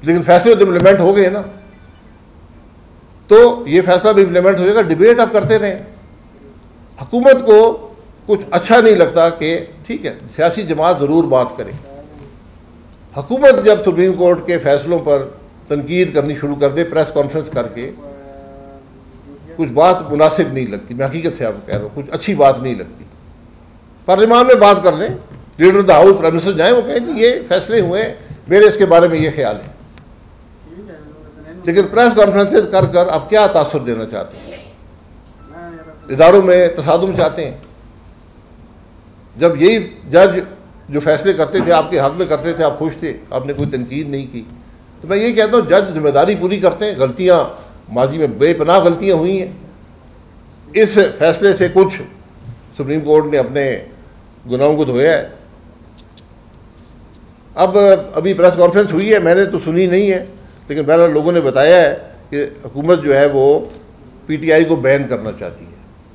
لیکن فیصلے تو امپلیمنٹ ہو گئے نا، تو یہ فیصلہ بھی امپلیمنٹ ہو جائے گا. ڈبیٹ آپ کرتے رہیں. حکومت کو کچھ اچھا نہیں لگتا کہ ٹھیک ہے سیاسی جماعت ضرور بات کرے. حکومت جب سپریم کورٹ کے فیصلوں پر تنقید کرنی شروع کر دے پریس کانفرنس کر کے، کچھ بات مناسب نہیں لگتی. میں حقیقت سے آپ کو کہہ رہا ہوں کچھ اچھی بات نہیں لگتی. پارلیمان میں بات کر لیں، leader of the house prime minister جائیں، وہ کہیں کہ یہ فیصلے ہوئے میرے اس کے بارے میں یہ خیال ہے. لیکن پریس کانفرنسز کر کر آپ کیا تاثر دینا چاہتے ہیں؟ اداروں میں تصادم چاہتے ہیں؟ جب یہی جج جو فیصلے کرتے تھے آپ کے حق میں کرتے تھے آپ خوش تھے، آپ نے کوئی تنقید نہیں کی. تو میں یہ کہتا ہوں جج ذمہ داری پوری کرتے ہیں. غلطیاں ماضی میں بے پناہ غلطیاں ہوئی ہیں. اس فیصلے سے کچھ سپریم کورٹ نے اپنے گناہوں کو دھویا ہے. اب ابھی پریس کانفرنس ہوئی ہے، میں نے تو سنی نہیں ہے، لیکن بہرحال لوگوں نے بتایا ہے کہ حکومت جو ہے وہ پی ٹی آئی کو بین کرنا چاہتی ہے.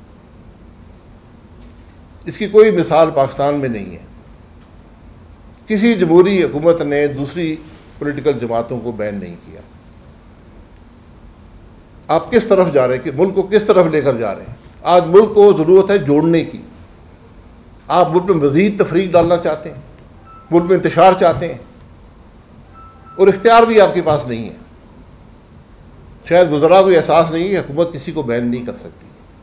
اس کی کوئی مثال پاکستان میں نہیں ہے. کسی جمہوری حکومت نے دوسری پولیٹیکل جماعتوں کو بین نہیں کیا. آپ کس طرف جا رہے ہیں کہ ملک کو کس طرف لے کر جا رہے ہیں؟ آج ملک کو ضرورت ہے جوڑنے کی. آپ ملک میں مزید تفریق ڈالنا چاہتے ہیں، ملک میں انتشار چاہتے ہیں، اور اختیار بھی آپ کے پاس نہیں ہے. شاید گزرا کوئی احساس نہیں ہے، حکومت کسی کو بین نہیں کر سکتی.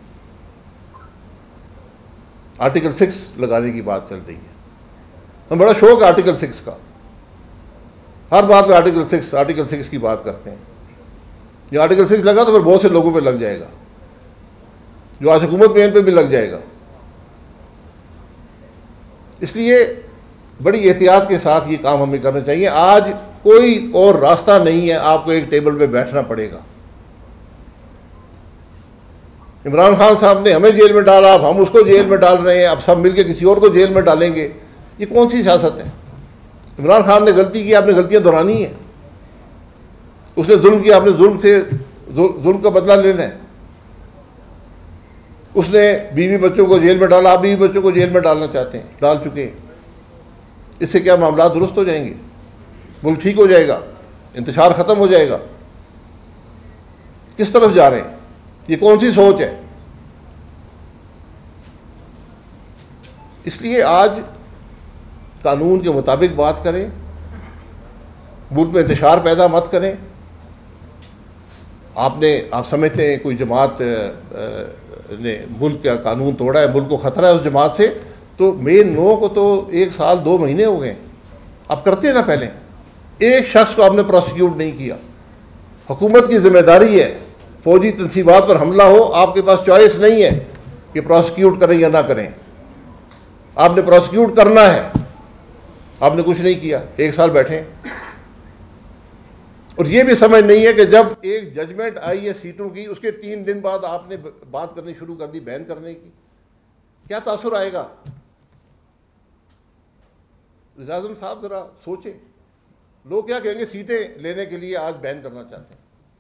آرٹیکل 6 لگانے کی بات چل رہی ہے. ہم بڑا شوق ہے آرٹیکل 6 کا، ہر بات میں آرٹیکل 6 کی بات کرتے ہیں. جو آرٹیکل 6 لگا تو پھر بہت سے لوگوں پہ لگ جائے گا، جو آج حکومت میں ان پہ بھی لگ جائے گا. اس لیے بڑی احتیاط کے ساتھ یہ کام ہمیں کرنا چاہیے. آج کوئی اور راستہ نہیں ہے، آپ کو ایک ٹیبل پہ بیٹھنا پڑے گا. عمران خان صاحب نے ہمیں جیل میں ڈالا، اب ہم اس کو جیل میں ڈال رہے ہیں، اب سب مل کے کسی اور کو جیل میں ڈالیں گے. یہ کون سی سیاست ہے؟ عمران خان نے غلطی کی، آپ نے غلطیاں دہرانی ہیں. اس نے ظلم کیا، آپ نے ظلم کا بدلہ لینا ہے. اس نے بیوی بچوں کو جیل میں ڈالا، آپ بیوی بچوں کو جیل میں ڈالنا چاہتے ہیں، ڈال چکے ہیں. اس سے کیا معاملات درست ہو جائیں گے؟ ملک ٹھیک ہو جائے گا؟ انتشار ختم ہو جائے گا؟ کس طرف جا رہے ہیں؟ یہ کون سی سوچ ہے؟ اس لیے آج قانون کے مطابق بات کریں، ملک میں انتشار پیدا مت کریں. آپ سمجھتے ہیں کوئی جماعت نے ملک کا قانون توڑا ہے، ملک کو خطرہ ہے اس جماعت سے، تو مین 9 کو تو 1 سال 2 مہینے ہو گئے. اب کرتے نا، پہلے ایک شخص کو آپ نے پروسیکیوٹ نہیں کیا. حکومت کی ذمہ داری ہے، فوجی تنصیبات پر حملہ ہو، آپ کے پاس چوائس نہیں ہے کہ پروسیکیوٹ کریں یا نہ کریں. آپ نے پروسیکیوٹ کرنا ہے. آپ نے کچھ نہیں کیا، 1 سال بیٹھے. اور یہ بھی سمجھ نہیں ہے کہ جب ایک ججمنٹ آئی ہے سیٹوں کی، اس کے 3 دن بعد آپ نے بات کرنی شروع کر دی بین کرنے کی. کیا تاثر آئے گا؟ وزیر اعظم صاحب ذرا سوچیں. لوگ کیا کہیں گے؟ سیٹیں لینے کے لیے آج بین کرنا چاہتے ہیں.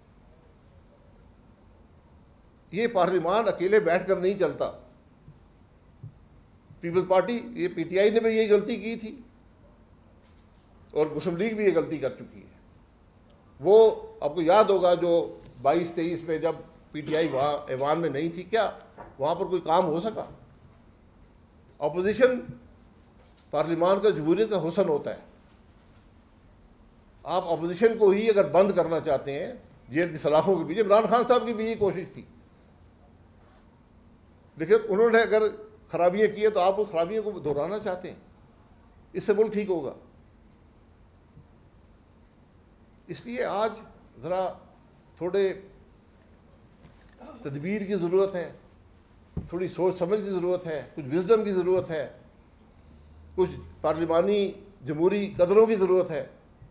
یہ پارلیمان اکیلے بیٹھ کر نہیں چلتا. پیپلز پارٹی، یہ پی ٹی آئی نے بھی یہی غلطی کی تھی، اور مسلم لیگ بھی یہ غلطی کر چکی ہے. وہ آپ کو یاد ہوگا جو 22-23 میں جب پی ٹی آئی وہاں ایوان میں نہیں تھی، کیا وہاں پر کوئی کام ہو سکا؟ اپوزیشن پارلیمان کا جمہوریت کا حسن ہوتا ہے. آپ اپوزیشن کو ہی اگر بند کرنا چاہتے ہیں جیل کی سلاخوں کے پیچھے، عمران خان صاحب کی بھی یہی کوشش تھی، لیکن انہوں نے اگر خرابیاں کی ہیں تو آپ اس خرابیوں کو دہرانا چاہتے ہیں. اس سے ملک ٹھیک ہوگا. اس لیے آج ذرا تھوڑے تدبیر کی ضرورت ہے، تھوڑی سوچ سمجھ کی ضرورت ہے، کچھ وزڈم کی ضرورت ہے، کچھ پارلیمانی جمہوری قدروں کی ضرورت ہے.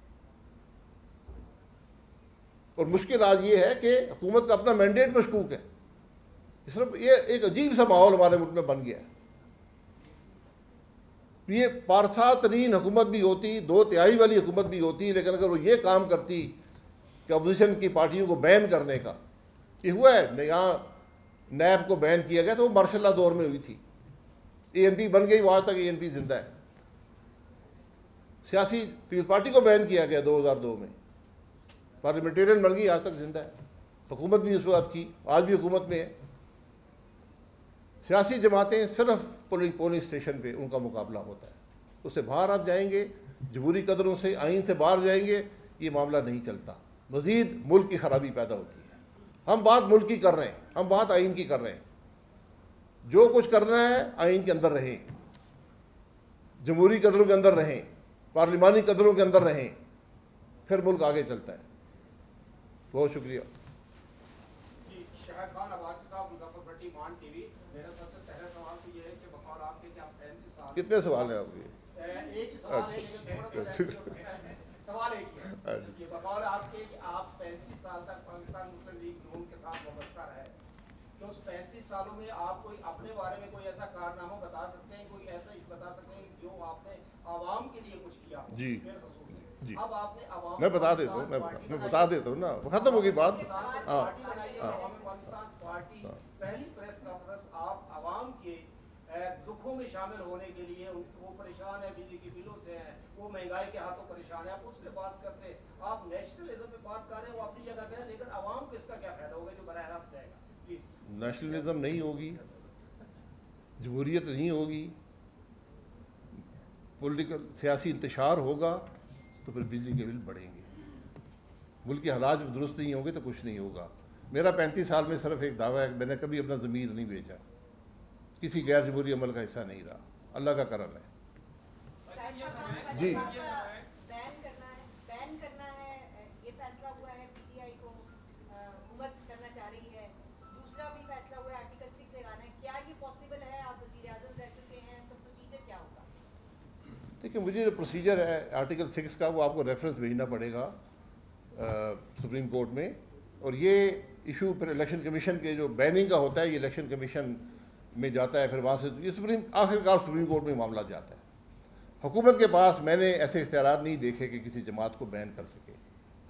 اور مشکل آج یہ ہے کہ حکومت کا اپنا مینڈیٹ مشکوک ہے. صرف یہ ایک عجیب سا ماحول ہمارے ملک میں بن گیا ہے. یہ پارسا ترین حکومت بھی ہوتی، 2/3 والی حکومت بھی ہوتی، لیکن اگر وہ یہ کام کرتی کہ اپوزیشن کی پارٹیوں کو بین کرنے کا، یہ ہوا ہے یہاں نیب کو بین کیا گیا تو وہ مارشل لا دور میں ہوئی تھی. اے این پی بن گئی، وہاں تک اے این پی زندہ ہے. سیاسی پیپلز پارٹی کو بین کیا گیا 2002 میں. پارلیمنٹیرین بن گئی، آج تک زندہ ہے، حکومت بھی اس وقت کی، آج بھی حکومت میں ہے۔ سیاسی جماعتیں صرف پولنگ اسٹیشن پہ ان کا مقابلہ ہوتا ہے، اس سے باہر آپ جائیں گے، جمہوری قدروں سے، آئین سے باہر جائیں گے، یہ معاملہ نہیں چلتا، مزید ملک کی خرابی پیدا ہوتی ہے۔ ہم بات ملک کی کر رہے ہیں، ہم بات آئین کی کر رہے ہیں، جو کچھ کرنا ہے آئین کے اندر رہیں، جمہوری قدروں کے اندر رہیں، پارلیمانی قدروں کے اندر رہیں، پھر ملک آگے چلتا ہے۔ بہت شکریہ۔ شاہد خان عباسی صاحب، مظفر پٹی، مان ٹی وی۔ میرا سب سے پہلا سوال تو یہ ہے کہ بقول آپ کے کہ آپ 35 سال، کتنے سوال ہیں آپ کے؟ ایک ہی سوال ہے لیکن سوال ایک ہی ہے کہ بقول آپ کے کہ آپ 35 سال تک پاکستان مسلم لیگ نون کے ساتھ وابستہ رہے، تو اس 35 سالوں میں آپ کوئی اپنے بارے میں کوئی ایسا کارنامہ بتا سکتے ہیں، کوئی ایسا بتا سکتے ہیں جو آپ نے عوام کے لیے کچھ کیا؟ جی جی، اب آپ نے عوام، میں بتا دیتا ہوں، میں بتا دیتا ہوں نا، ختم ہوگی بات۔ پارٹی بنائی ہے، عوامی پاکستان پارٹی، پہلی پریس کانفرنس آپ عوام کے دکھوں میں شامل ہونے کے لیے، وہ پریشان ہے، بجلی کے بلوں سے ہیں، وہ مہنگائی کے ہاتھوں پریشان ہے، آپ اس پہ بات کرتے ہیں، آپ نیشنلزم پہ بات کر رہے ہیں، وہ اپنی جگہ پہ ہے، لیکن عوام کو اس کا کیا فائدہ ہوگا جو براہ راست جائے گا؟ پلیز۔ نیشنلزم نہیں ہوگی، جمہوریت نہیں ہوگی، پولیٹیکل سیاسی انتشار ہوگا تو پھر بجلی کے بل بڑھیں گے، ملک کے حالات جب درست نہیں ہوں گے تو کچھ نہیں ہوگا۔ میرا 35 سال میں صرف ایک دعویٰ ہے کہ میں نے کبھی اپنا ضمیر نہیں بیچا، کسی غیر جمہوری عمل کا حصہ نہیں رہا، اللہ کا کرم ہے۔ جی، بین کرنا ہے، یہ فیصلہ ہوا ہے، پی ٹی آئی کو حکومت کرنا چاہ رہی ہے، دوسرا بھی فیصلہ ہوا ہے آرٹیکل 6 لگانا ہے، کیا یہ پاسبل ہے؟ آپ وزیر اعظم رہ چکے ہیں، تو پروسیجر کیا ہوگا؟ دیکھیں، مجھے جو پروسیجر ہے آرٹیکل 6 کا، وہ آپ کو ریفرنس بھیجنا پڑے گا سپریم کورٹ میں، اور یہ ایشو پھر الیکشن کمیشن کے جو بیننگ کا ہوتا ہے، یہ الیکشن کمیشن میں جاتا ہے، پھر وہاں سے یہ آخرکار سپریم کورٹ میں معاملہ جاتا ہے۔ حکومت کے پاس میں نے ایسے اختیارات نہیں دیکھے کہ کسی جماعت کو بین کر سکے۔